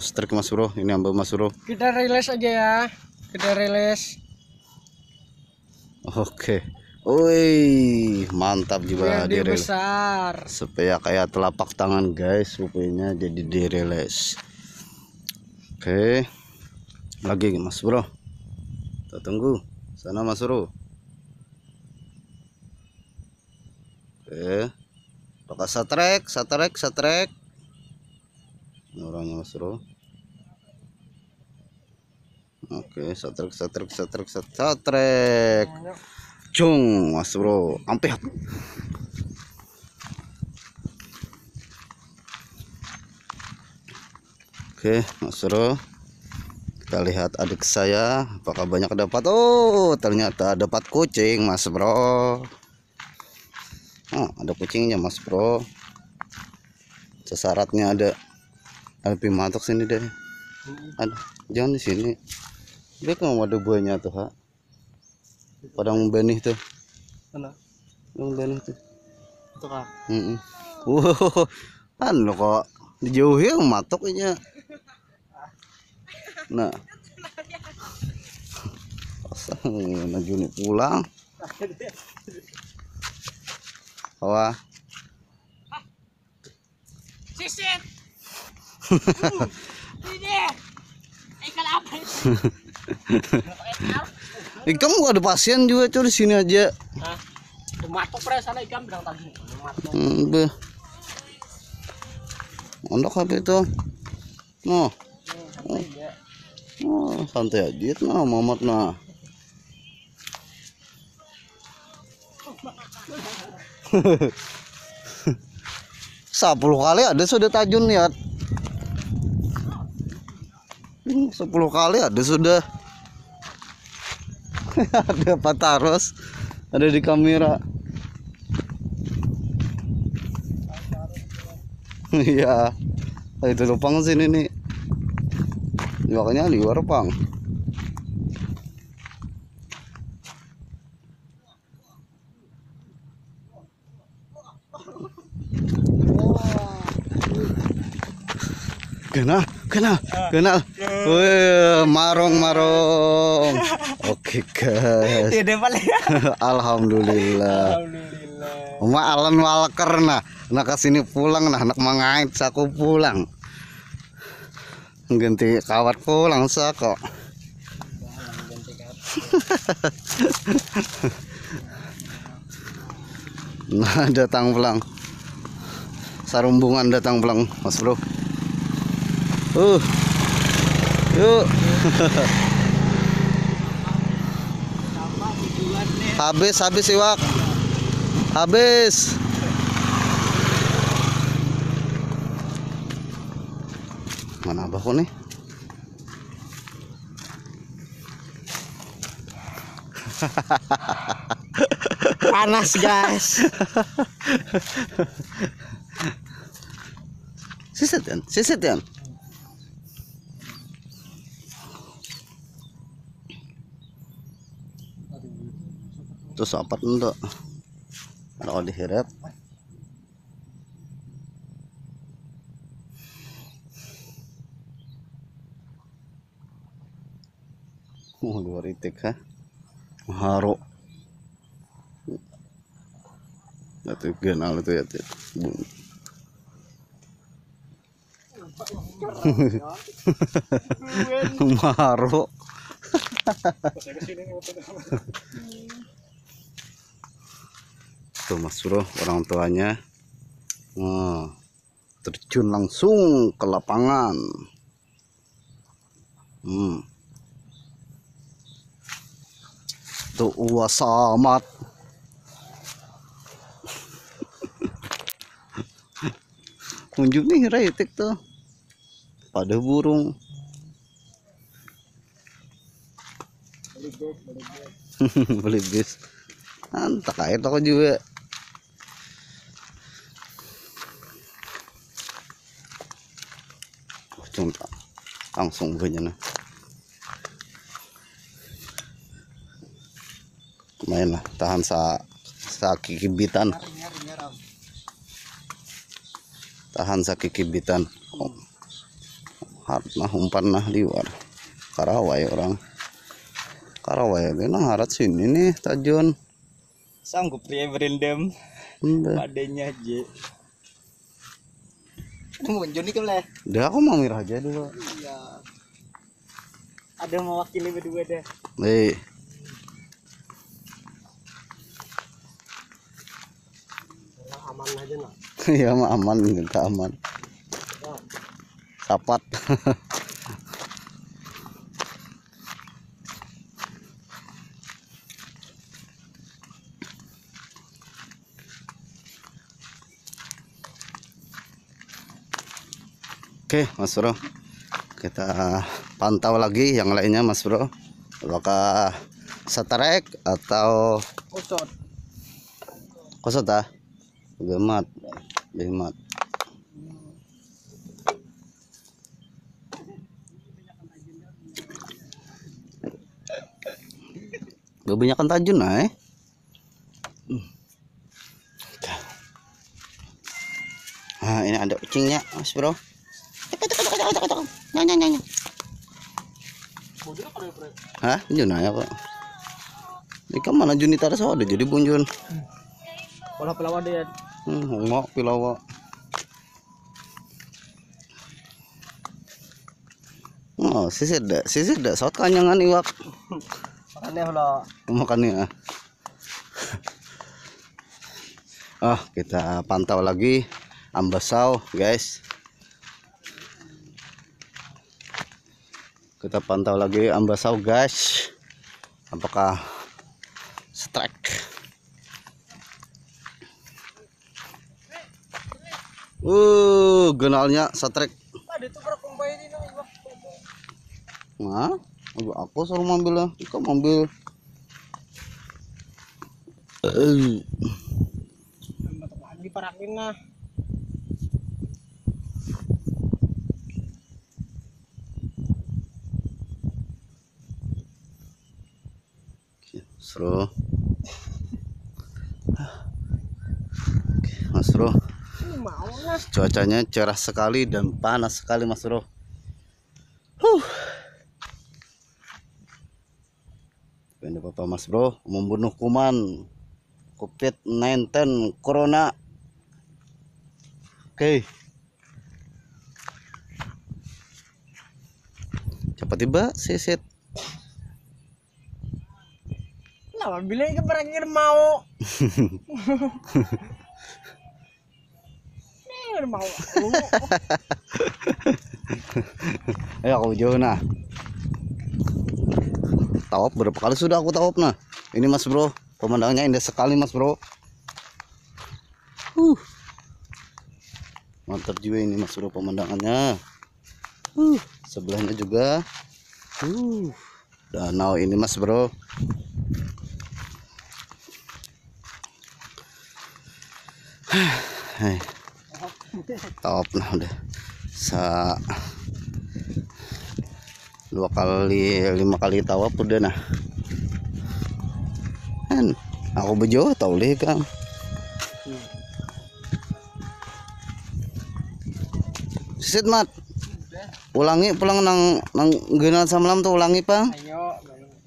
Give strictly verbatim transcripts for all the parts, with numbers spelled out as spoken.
strike Mas Bro. Ini ambil Mas Bro. Kita rilis aja ya. Kita rilis. Oke. Woi, mantap juga Dia dirilis. besar. Supaya kayak telapak tangan guys, rupanya jadi dirilis. Oke. Lagi Mas Bro. Kita tunggu. Sana Mas Bro. Oke. Pakai satrek, satrek, satrek. Ini orangnya Mas Bro. Oke, satrek, satrek, satrek, satrek. Cung, Mas Bro. Ampe. Oke, Mas Bro. Kita lihat adik saya apakah banyak dapat. Oh, ternyata dapat kucing, Mas Bro. Oh, ada kucingnya, Mas Bro. Sesaratnya ada. Lebih matok sini deh. Aduh, jangan di sini. Dia kan ada buahnya tuh, ha. Padang benih tuh. Mana? Padang benih tuh. Itu kah? Heeh. Wow, anu kok dijauhi matok aja. Nah. Asal najuni pulang. Wah. Sisit. Ini. Ikan apa itu? Ikan gua ada pasien juga tuh di sini aja. Hah? Matok pre sana ikan bilang tadi. Matok. Hmm, be. Ondok apa itu? Noh. Oh, oh, santai aja nah, Mamat nah. Sepuluh kali ada sudah tajun lihat. Sepuluh kali ada sudah. Ada pataros ada di kamera. Iya. Itu lupang sini nih. Makanya liwar pang. Kena, kena, kena. Wih, marong, marong. Oke, guys. Tidak paling. Alhamdulillah. Alhamdulillah. Uma alan walker nah, nak kesini pulang nah, nak mangait saku pulang. Ganti kawat pulang sako. Nah, datang pulang. Sarumbungan datang pulang, Mas Bro. Uh. Yuk. Habis, habis iwak. Habis. Mana abahku nih? Panas guys. Sisit kan? Sisit kan? Terus apa untuk kalau dihirap? Oh, luar itik ha. Haro. Itu genal itu ya. Maro. Tuh Mas Bro, orang tuanya oh, terjun langsung ke lapangan. Hmm. Tuh uas amat. Unjuk nih retik tuh. Pada burung. Beli bis. Antak air toko juga. Contoh langsung banyak nah. Lumayan lah, tahan sa sa kikibitan. Tahan sa kikibitan. Oh. harat nah umpan nah liwar karawai orang karawai kena harat sini nih tajun sanggup pria berendam padanya aja. Mau Joni kemana? Udah aku mau mirah aja dulu. Iya. Ada mewakili berdua deh. Eh. Aman aja nah. Iya mah aman, kita aman. Sapat. Oke Mas Bro, kita pantau lagi yang lainnya Mas Bro, apakah strike atau Kocot. kosot ah gemat gemat. Kebanyakan tajun nah eh. Nah ini ada kucingnya Mas Bro. Nanya nanya. Bunjun apa ya, Bre? Hah? Bunjun aja kok. Ikan mana Juni tadi ada jadi bunjun. Pola pelawa dia. Hmm, ngok pilawa. Oh, sisir dah, sisir dah. Saut kanyangan iwak. Makanya lah. Makannya. Ah, kita pantau lagi ambasau, guys. Kita pantau lagi ambasau, guys. Apakah strike? Uh, genalnya strike. Ada tuh berapa kumpai ini nang iwak. Nah, aku suruh ngambil lah, kau ngambil. Eh, Diparakin nah. Bro. Mas Bro. Mau lah. Cuacanya cerah sekali dan panas sekali Mas Bro. Huh. Ini Bapak Mas Bro membunuh kuman COVID sembilan belas Corona. Oke. Cepat tiba sisit. Lah bilang ke berakhir mau. Nih mau. Ayo aku jauh nah. Tawap berapa kali sudah aku tawap nah. Ini Mas Bro, pemandangannya indah sekali Mas Bro. Uh. Mantap juga ini Mas Bro pemandangannya. Uh, sebelahnya juga. Uh. Danau ini Mas Bro. Hai. Tawap nah udah. Sa dua kali lima kali tawap udah nah kan aku bejo tau leh Kang. Sisit mat ulangi pulang nang nang genal samalam tuh ulangi Pang. Ayo.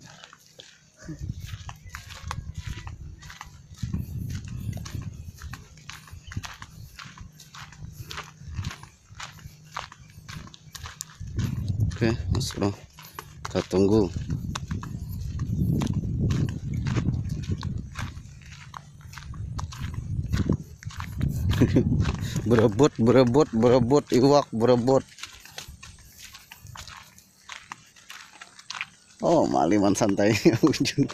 Oke Mas Bro, kita tunggu. berebut berebut berebut iwak berebut. Oh maliman santai ujung.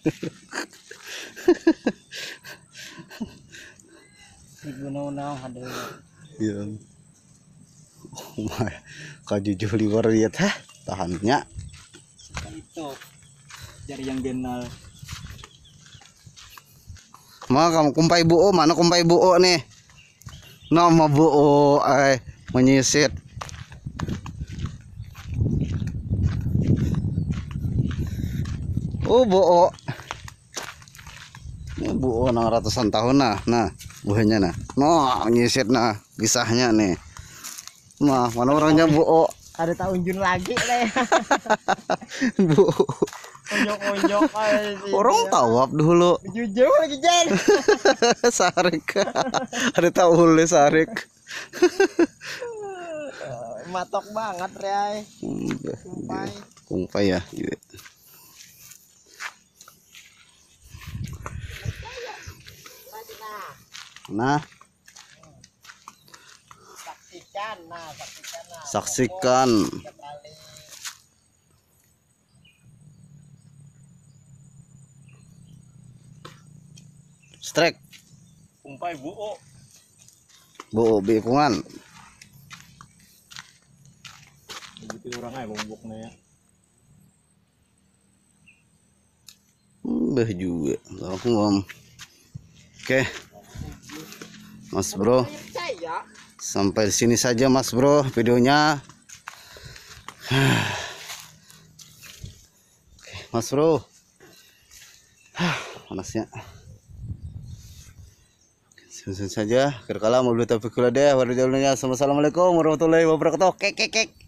Gunung-gunung ada. Iya. Oh my, kajujur liwar lihat hah tahannya. Itu dari yang genal. Ma kamu kumpai buo mana kumpai buo nih? Nama buo ay menyisit. Oh buo. Ini buo nang ratusan tahun nah. Nah, buahnya nah. Nah, menyisit nah kisahnya nih. Nah, mana orangnya buo? Ada tak unjun lagi leh. Bu. Onjok-onjok aja. Orang tawap dulu. Jujur lagi Jen. Sarik. Ada tahu le sarik. Matok banget Ray. Kumpai. Kumpai ya. Gitu. Nah, Saksikan, nah saksikan. Nah. saksikan. Strike. Umpai buo. Bu, bikungan. Begitu orang aja bomboknya ya. Mbah juga. Aku ngom. Oke. Mas Bro. Sampai di sini saja Mas Bro videonya. Oke, Mas Bro. Panasnya. Selesai saja. Kerkala mau beli tapi kula deh. Wassalamualaikum warahmatullahi wabarakatuh. Kek kek kek.